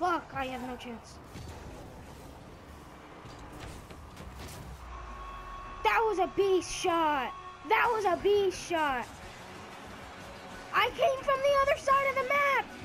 Fuck, I have no chance. That was a beast shot. That was a beast shot. I came from the other side of the map.